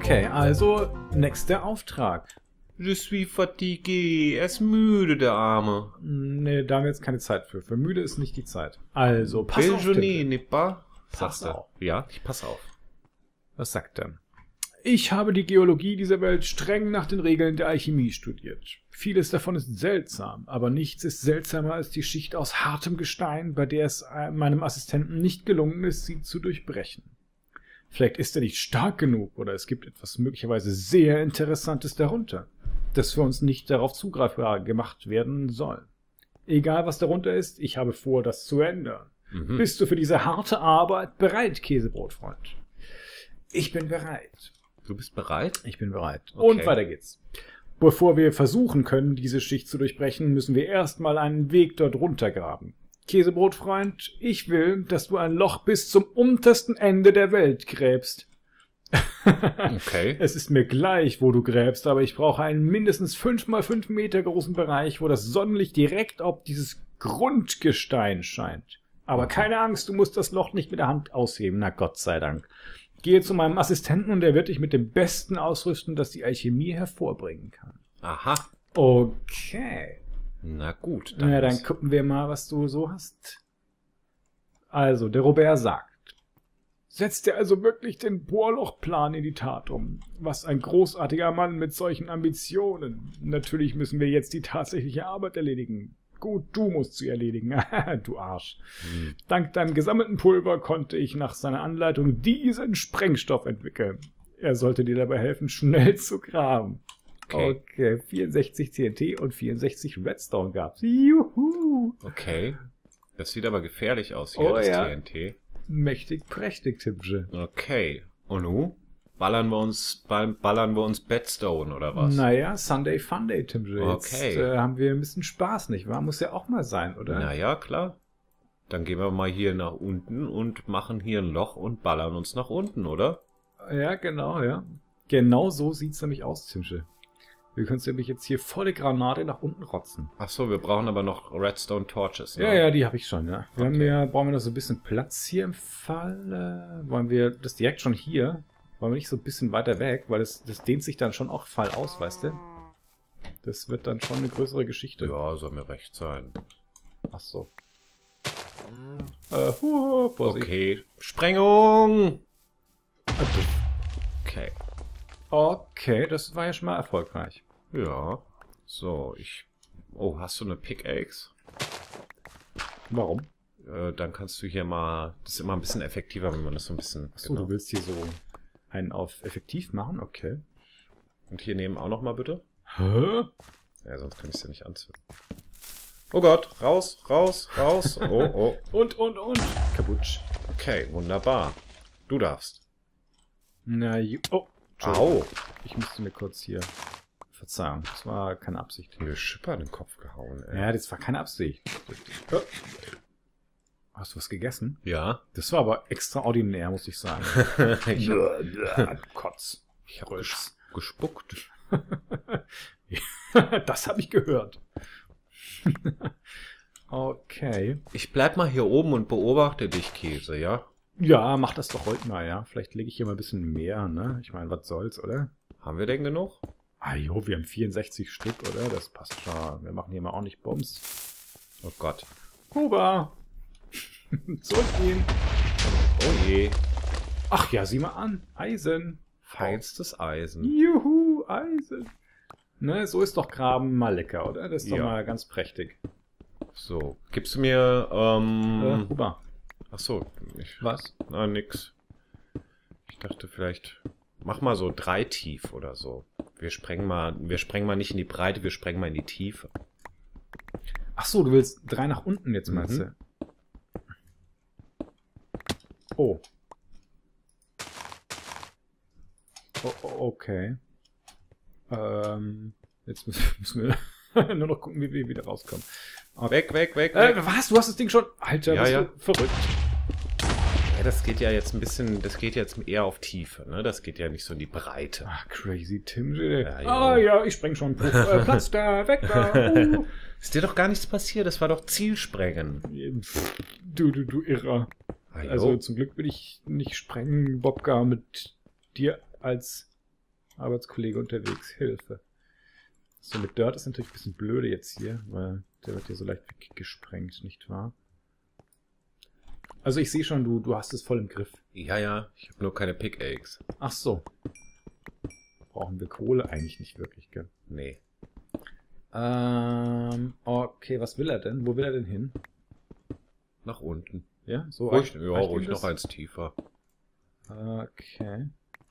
Okay, also nächster Auftrag. Je suis fatigué. Er ist müde, der Arme. Nee, da haben wir jetzt keine Zeit für. Für müde ist nicht die Zeit. Also, pass auf, Déjeuner, Tim. n'est pas? Pass Sagst du. auf. Ja, ich pass auf. Was sagt er? Ich habe die Geologie dieser Welt streng nach den Regeln der Alchemie studiert. Vieles davon ist seltsam, aber nichts ist seltsamer als die Schicht aus hartem Gestein, bei der es meinem Assistenten nicht gelungen ist, sie zu durchbrechen. Vielleicht ist er nicht stark genug oder es gibt etwas möglicherweise sehr Interessantes darunter, das für uns nicht darauf zugreifbar gemacht werden soll. Egal was darunter ist, ich habe vor, das zu ändern. Bist du für diese harte Arbeit bereit, Käsebrotfreund? Ich bin bereit. Du bist bereit? Ich bin bereit. Okay. Und weiter geht's. Bevor wir versuchen können, diese Schicht zu durchbrechen, müssen wir erstmal einen Weg dort runtergraben. Käsebrotfreund, ich will, dass du ein Loch bis zum untersten Ende der Welt gräbst. Okay. Es ist mir gleich, wo du gräbst, aber ich brauche einen mindestens 5 mal 5 Meter großen Bereich, wo das Sonnenlicht direkt auf dieses Grundgestein scheint. Aber keine Angst, du musst das Loch nicht mit der Hand ausheben, na Gott sei Dank. Gehe zu meinem Assistenten und er wird dich mit dem Besten ausrüsten, das die Alchemie hervorbringen kann. Aha. Okay. Na gut. Na, dann gucken wir mal, was du so hast. Also, der Robert sagt, setzt dir also wirklich den Bohrlochplan in die Tat um. Was ein großartiger Mann mit solchen Ambitionen. Natürlich müssen wir jetzt die tatsächliche Arbeit erledigen. Gut, du musst sie erledigen. Du Arsch. Dank deinem gesammelten Pulver konnte ich nach seiner Anleitung diesen Sprengstoff entwickeln. Er sollte dir dabei helfen, schnell zu graben. Okay, 64 TNT und 64 Redstone gab's. Juhu! Okay. Das sieht aber gefährlich aus hier, das TNT. Mächtig prächtig, Tippsche. Okay. Und nu? Ballern wir uns Bedstone oder was? Naja, Sunday Funday, Tippsche. Okay. Jetzt haben wir ein bisschen Spaß, nicht wahr? Muss ja auch mal sein, oder? Naja, klar. Dann gehen wir mal hier nach unten und machen hier ein Loch und ballern uns nach unten, oder? Ja, genau, ja. Genau so sieht's nämlich aus, Tippsche. Wir können nämlich jetzt hier volle Granate nach unten rotzen. Ach so, wir brauchen aber noch Redstone Torches. Ne? Ja, die habe ich schon, ja. Okay. Brauchen wir noch so ein bisschen Platz hier im Fall? Wollen wir das direkt schon hier? Wollen wir nicht so ein bisschen weiter weg? Weil das dehnt sich dann schon auch Fall aus, weißt du? Das wird dann schon eine größere Geschichte. Ja, soll mir recht sein. Ach so. Vorsicht. Okay. Sprengung! Okay. Okay, das war ja schon mal erfolgreich. Ja. So, Oh, hast du eine Pickaxe? Warum? Dann kannst du hier mal... Das ist immer ein bisschen effektiver, wenn man das so ein bisschen... Achso, du willst hier so einen auf effektiv machen? Okay. Und hier neben auch noch mal bitte. Hä? Ja, sonst kann ich es ja nicht anzünden. Oh Gott, raus, raus, raus. Oh, oh. Und. Kabutsch. Okay, wunderbar. Du darfst. Oh. Au. Ich musste mir kurz hier... Verzeihung, das war keine Absicht. Mir Schipper in den Kopf gehauen, ey. Ja, das war keine Absicht. Oh. Hast du was gegessen? Ja. Das war aber extraordinär, muss ich sagen. Ich Kotz. Ich habe gespuckt. Das habe ich gehört. Okay. Ich bleib mal hier oben und beobachte dich, Käse, ja? Ja, mach das doch heute mal, ja. Vielleicht lege ich hier mal ein bisschen mehr, ne? Ich meine, was soll's, oder? Haben wir denn genug? Ah jo, wir haben 64 Stück, oder? Das passt schon. Wir machen hier mal ordentlich Bums. Oh Gott. Huber! Zurückgehen! Oh je. Ach ja, sieh mal an. Eisen. Feinstes Eisen. Juhu, Eisen. Ne, so ist doch Graben mal lecker, oder? Das ist doch mal ganz prächtig. So, gibst du mir, Huber. Ach so. Was? Na, nix. Ich dachte vielleicht, mach mal so 3 tief oder so. Wir sprengen mal nicht in die Breite, wir sprengen mal in die Tiefe. Ach so, du willst 3 nach unten jetzt, meinst du? Oh. Okay. Jetzt müssen wir nur noch gucken, wie wir wieder rauskommen. Okay. Weg. Was? Du hast das Ding schon... Alter, Ja, bist ja. du verrückt. Ja, das geht ja jetzt ein bisschen, das geht jetzt eher auf Tiefe, ne? Das geht ja nicht so in die Breite. Ach, crazy Tim. Ja, Ich spreng schon. Platz da, weg da. Ist dir doch gar nichts passiert, das war doch Zielsprengen. Du Irrer. Ah, jo. Also zum Glück will ich nicht sprengen, Bobka, mit dir als Arbeitskollege unterwegs, Hilfe. So, mit Dirt ist natürlich ein bisschen blöde jetzt hier, weil der wird hier so leicht weggesprengt, nicht wahr? Also ich sehe schon, du hast es voll im Griff. Ja, ich habe nur keine Pickaxe. Ach so. Brauchen wir Kohle? Eigentlich nicht wirklich, gell? Nee. Okay, was will er denn? Wo will er denn hin? Nach unten. Ja, so Ruhig, reicht ruhig ihm das? noch eins tiefer. Okay.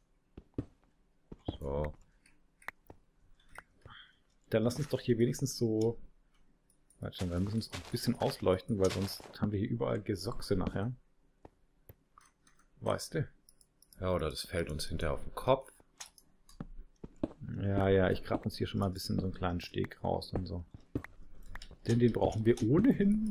So. Dann lass uns doch hier wenigstens so... Warte, wir müssen uns ein bisschen ausleuchten, weil sonst haben wir hier überall Gesochse nachher. Weißt du? Ja, oder das fällt uns hinterher auf den Kopf. Ja, ich grab uns hier schon mal ein bisschen so einen kleinen Steg raus und so. Denn den brauchen wir ohnehin.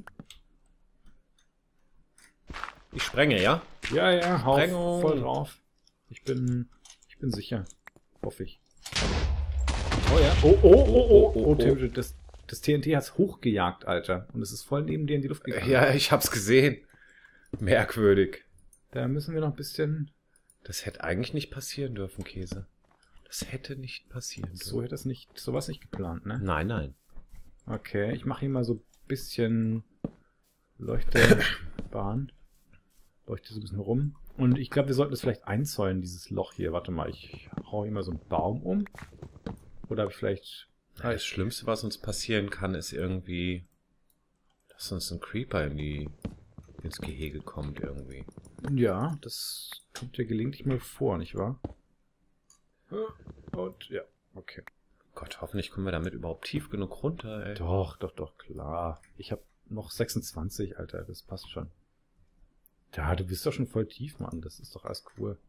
Ich sprenge, ja? Ja, hau Sprengung. voll drauf. Ich bin sicher. Hoffe ich. Oh ja. Oh, Tim, das TNT hat's hochgejagt, Alter. Und es ist voll neben dir in die Luft gegangen. Ja, ich hab's gesehen. Merkwürdig. Da müssen wir noch ein bisschen... Das hätte eigentlich nicht passieren dürfen, Käse. Das hätte nicht passieren dürfen. So hätte es nicht, sowas nicht geplant, ne? Nein. Okay, ich mache hier mal so ein bisschen Leuchtebahn. Leuchte so ein bisschen rum. Und ich glaube, wir sollten das vielleicht einzäunen, dieses Loch hier. Warte mal, ich hau hier mal so einen Baum um. Oder habe ich vielleicht... Das Schlimmste, was uns passieren kann, ist irgendwie, dass uns ein Creeper ins Gehege kommt irgendwie. Ja, das kommt ja gelegentlich mal vor, nicht wahr? Und ja, okay. Gott, hoffentlich kommen wir damit überhaupt tief genug runter, ey. Doch, klar. Ich habe noch 26, Alter, das passt schon. Ja, du bist doch schon voll tief, Mann. Das ist doch alles cool.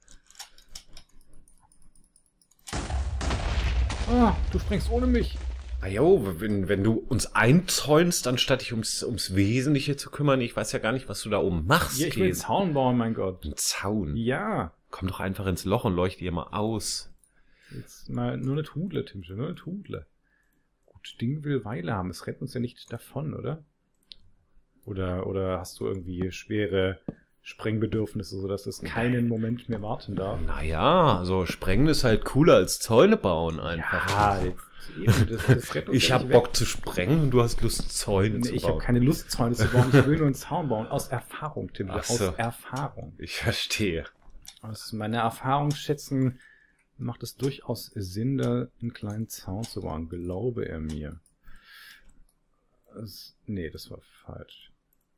Ah, du springst ohne mich. Ah jo, wenn du uns einzäunst, anstatt dich ums Wesentliche zu kümmern, ich weiß ja gar nicht, was du da oben machst. Ja, ich will einen Zaun bauen, mein Gott. Ein Zaun? Ja. Komm doch einfach ins Loch und leuchte hier mal aus. Jetzt mal nur eine Tudle, Timche, nur eine Tudle. Gut, Ding will Weile haben. Es rennt uns ja nicht davon, oder? Oder hast du irgendwie schwere Sprengbedürfnisse, sodass es keinen Moment mehr warten darf? Naja, also sprengen ist halt cooler als Zäune bauen einfach. Ja, das rennt uns Ich ja hab nicht Bock weg. zu sprengen und du hast Lust, Zäune zu Nee, ich bauen. habe keine Lust, Zäune zu bauen. Ich will nur einen Zaun bauen. Aus Erfahrung, Tim. Ach so. Aus Erfahrung. Ich verstehe. Aus meiner Erfahrung schätzen macht es durchaus Sinn, da einen kleinen Zaun zu bauen. Glaube er mir. Nee, das war falsch.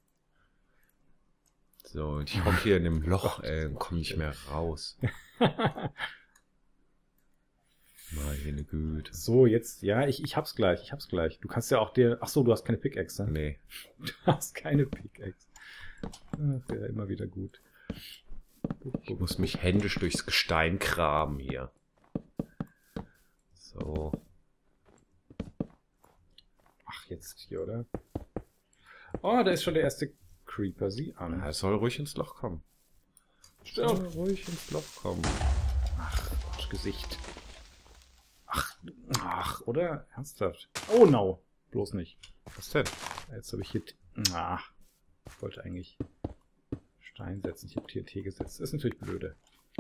So, und ich hocke hier in dem Loch, ey, und komm nicht mehr raus. Meine Güte. So, jetzt, ja, ich hab's gleich. Du kannst ja auch ach so, du hast keine Pickaxe, ne? Nee. Du hast keine Pickaxe. Ach, ja, immer wieder gut. Ich muss mich händisch durchs Gestein graben hier. So. Ach, jetzt hier, oder? Oh, da ist schon der erste Creeper. Sieh an. Er soll ruhig ins Loch kommen. Soll ruhig ins Loch kommen. Ach, Arschgesicht. Ach, oder? Ernsthaft? Oh, no. Bloß nicht. Was denn? Jetzt habe ich hier... Ach, ich wollte eigentlich Stein setzen. Ich habe TNT gesetzt. Das ist natürlich blöde.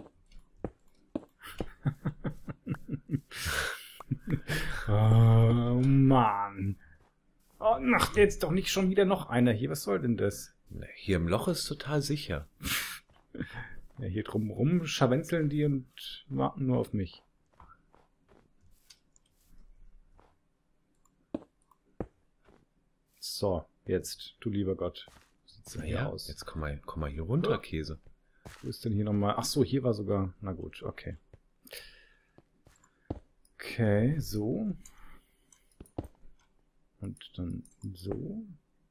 Oh, Mann. Oh, macht jetzt doch nicht schon wieder noch einer hier. Was soll denn das? Hier im Loch ist total sicher. Ja, hier drumrum scharwenzeln die und warten nur auf mich. So, jetzt, du lieber Gott. Wie sieht's denn hier Ja, aus? jetzt komm mal hier runter, Käse. Wo ist denn hier nochmal? Ach so, hier war sogar... Na gut, okay. Okay, so. Und dann so.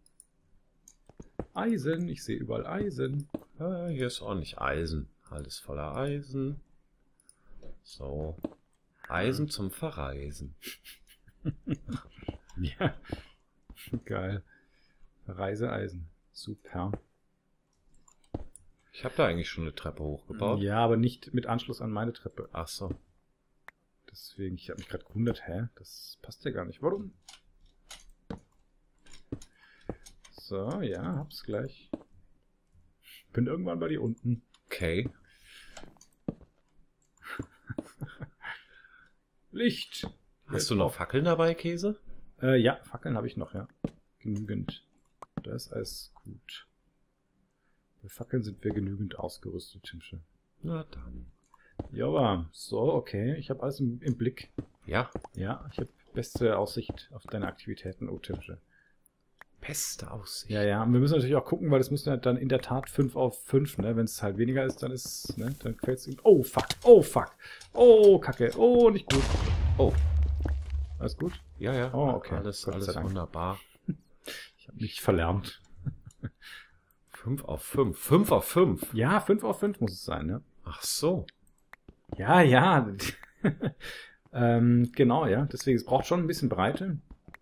Eisen, ich sehe überall Eisen. Ja, hier ist ordentlich Eisen. Alles voller Eisen. So. Eisen zum Verreisen. Ja. Geil. Reiseeisen. Super. Ich habe da eigentlich schon eine Treppe hochgebaut. Ja, aber nicht mit Anschluss an meine Treppe. Ach so. Deswegen, ich habe mich gerade gewundert, das passt ja gar nicht. Warum? So, ja, hab's gleich. Bin irgendwann bei dir unten. Okay. Licht. Hast du noch Fackeln dabei, Käse? Ja, Fackeln habe ich noch, ja. Genügend. Da ist alles gut. Bei Fackeln sind wir genügend ausgerüstet, Timsche. Na dann. Ja, so, okay. Ich habe alles im Blick. Ja. Ja, ich habe beste Aussicht auf deine Aktivitäten, oh Timsche. Beste Aussicht. Ja, ja. Und wir müssen natürlich auch gucken, weil das muss dann in der Tat 5 auf 5, ne? Wenn es halt weniger ist, dann ist, ne? Dann quält's ihm. Oh, fuck. Oh, fuck. Oh, Kacke. Oh, nicht gut. Oh. Alles gut? Ja, ja. Oh, okay. Alles Gott sei Dank. wunderbar. Ich habe mich verlernt. 5 auf 5. 5 auf 5. Ja, 5 auf 5 muss es sein, ne? Ach so. Ja, ja. Genau, ja. Deswegen, es braucht schon ein bisschen Breite.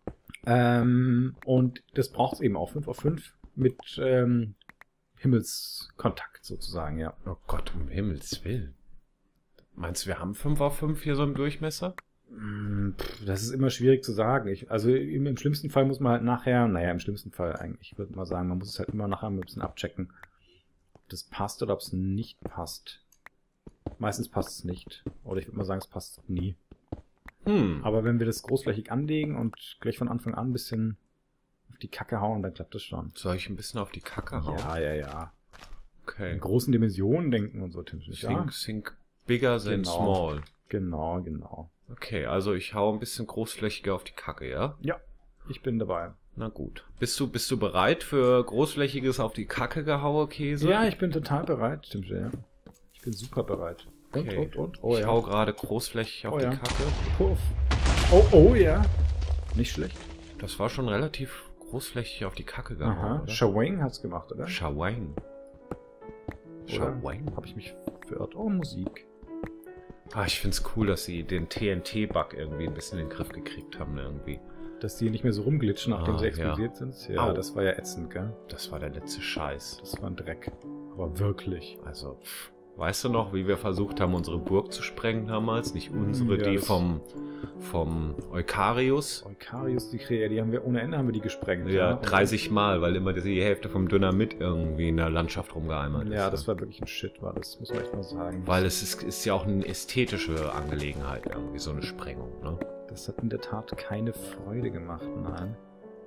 Und das braucht es eben auch 5 auf 5 mit Himmelskontakt sozusagen, ja. Oh Gott, um Himmels Willen. Meinst du, wir haben 5 auf 5 hier so im Durchmesser? Das ist immer schwierig zu sagen. Also im schlimmsten Fall muss man halt nachher, naja, im schlimmsten Fall eigentlich, ich würde mal sagen, man muss es halt immer nachher ein bisschen abchecken, ob das passt oder ob es nicht passt. Meistens passt es nicht. Oder ich würde mal sagen, es passt nie. Aber wenn wir das großflächig anlegen und gleich von Anfang an ein bisschen auf die Kacke hauen, dann klappt das schon. Soll ich ein bisschen auf die Kacke hauen? Ja, ja, ja. Okay. In großen Dimensionen denken und so, Tim. Ja? Think bigger than Genau. small. Genau, genau. Okay, also ich hau ein bisschen großflächiger auf die Kacke, ja? Ja, ich bin dabei. Na gut. Bist du bereit für großflächiges auf die Kacke gehaue, Käse? Ja, ich bin total bereit, Tim. Ja. Ich bin super bereit. Okay. Und. Oh, ich ja. hau gerade großflächig auf die Kacke. Puff. Oh, ja. Nicht schlecht. Das war schon relativ großflächig auf die Kacke gehauen, Aha. oder? Shawang hat's gemacht, oder? Shawang. Shawang? Habe ich mich verirrt? Oh, Musik. Ah, ich find's cool, dass sie den TNT-Bug irgendwie ein bisschen in den Griff gekriegt haben, irgendwie. Dass die nicht mehr so rumglitschen, nachdem sie ja. explodiert sind. Ja, Au. das war ja ätzend, gell? Das war der letzte Scheiß. Das war ein Dreck. Aber wirklich. Also, weißt du noch, wie wir versucht haben, unsere Burg zu sprengen damals? Nicht unsere, Ja, die das- vom Eukarius. Eukarius, die haben wir ohne Ende haben wir die gesprengt. Ja, Und 30 Mal, weil immer die Hälfte vom Dynamit irgendwie in der Landschaft rumgeeimert ist. Ja, das war wirklich ein Shit, war das, muss man echt mal sagen. Weil es ist ja auch eine ästhetische Angelegenheit, irgendwie so eine Sprengung, ne? Das hat in der Tat keine Freude gemacht, nein.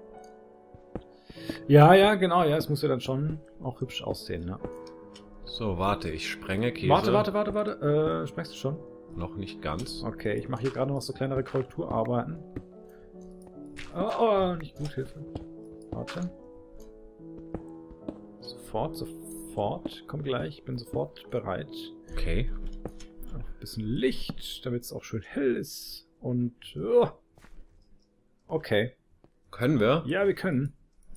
Ja, genau, ja, es muss ja dann schon auch hübsch aussehen, ne? So, warte, ich sprenge Käse. Warte. Sprengst du schon? Noch nicht ganz. Okay, ich mache hier gerade noch so kleinere Korrekturarbeiten. Oh, nicht gut, Hilfe. Warte. Sofort. Komm gleich, ich bin sofort bereit. Okay. Noch ein bisschen Licht, damit es auch schön hell ist. Und... Oh. Okay. Können wir? Ja, wir können.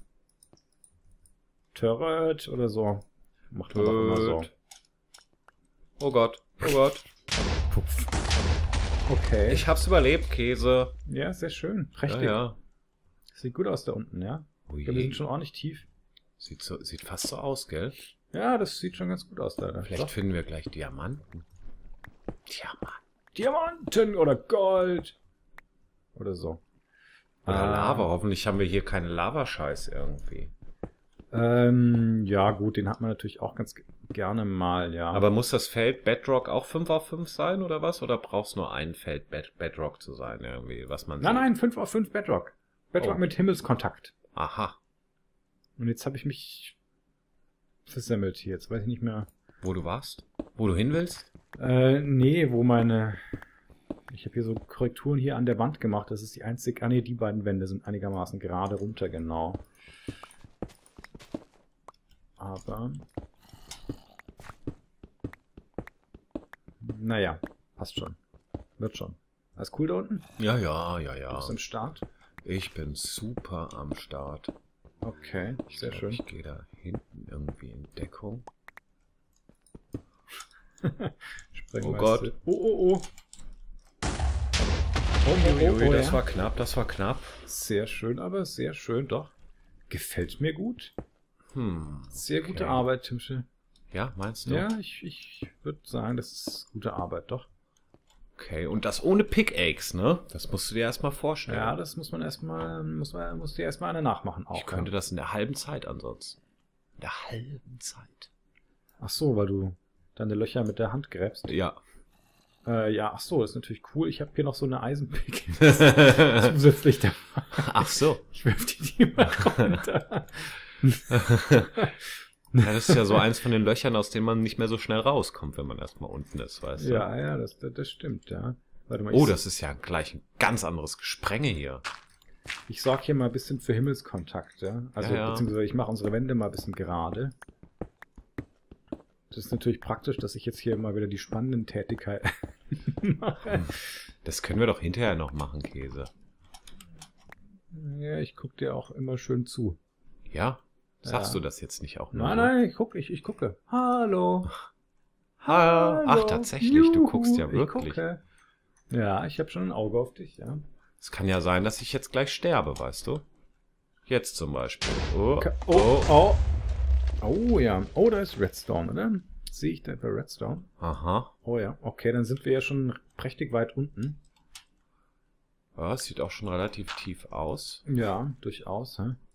Turret oder so. Macht man doch immer so. Oh Gott. Puff. Okay. Ich hab's überlebt, Käse. Ja, sehr schön. Prächtig. Ja. Sieht gut aus da unten, ja? Ui. Ja, wir sind schon ordentlich tief. Sieht fast so aus, gell? Ja, das sieht schon ganz gut aus da. Vielleicht So. finden wir gleich Diamanten. Diamanten oder Gold. Oder so. Oder Lava. Hoffentlich haben wir hier keine Lavascheiß irgendwie. Ja, gut, den hat man natürlich auch ganz gerne mal, ja. Aber muss das Feld Bedrock auch 5 auf 5 sein oder was? Oder brauchst nur ein Feld Bedrock zu sein irgendwie, was man Nein, 5 auf 5 Bedrock. Bedrock Oh. mit Himmelskontakt. Aha. Und jetzt habe ich mich versemmelt hier. Jetzt weiß ich nicht mehr. Wo du warst? Wo du hin willst? Nee, wo meine... Ich habe hier so Korrekturen hier an der Wand gemacht. Das ist die einzige... Ah, nee, die beiden Wände sind einigermaßen gerade runter, genau. Aber... Naja, passt schon. Wird schon. Alles cool da unten? Ja. Du bist im Start? Ich bin super am Start. Okay, sehr Ich glaub, schön. Ich gehe da hinten irgendwie in Deckung. Sprengmeister. Oh Gott. Oh. Uiuiui, das ja. war knapp. Sehr schön, aber sehr schön, doch. Gefällt mir gut. Sehr gute okay. Arbeit, Timsche. Ja, meinst du? Ja, ich würde sagen, das ist gute Arbeit, doch. Okay, und das ohne Pickaxe, ne? Das musst du dir erstmal vorstellen. Ja, das muss man erstmal, muss dir erstmal eine nachmachen auch. Ich könnte das in der halben Zeit ansonsten. In der halben Zeit. Ach so, weil du deine Löcher mit der Hand gräbst. Ja. Ja, ach so, das ist natürlich cool. Ich habe hier noch so eine Eisenpicke. Zusätzlich da. Ach so. Ich werf die mal runter. Ja, das ist ja so eins von den Löchern, aus denen man nicht mehr so schnell rauskommt, wenn man erstmal unten ist, weißt du? Ja, das stimmt, ja. Warte mal, Oh, das ist ja gleich ein ganz anderes Gesprenge hier. ich sorge hier mal ein bisschen für Himmelskontakt, ja. Also, Ja. beziehungsweise ich mache unsere Wände mal ein bisschen gerade. Das ist natürlich praktisch, dass ich jetzt hier mal wieder die spannenden Tätigkeiten mache. Das können wir doch hinterher noch machen, Käse. Ja, ich gucke dir auch immer schön zu. Ja? Sagst Ja. du das jetzt nicht auch nur? Nein, ich gucke. Hallo. Ach, tatsächlich, du guckst ja Ich wirklich. gucke. Ja, ich habe schon ein Auge auf dich, ja. Es kann ja sein, dass ich jetzt gleich sterbe, weißt du? Jetzt zum Beispiel. Oh, ja. Oh, da ist Redstone, oder? Sehe ich da bei Redstone? Aha. Oh ja, okay, dann sind wir ja schon prächtig weit unten. Ja, es sieht auch schon relativ tief aus. Ja, durchaus, hä?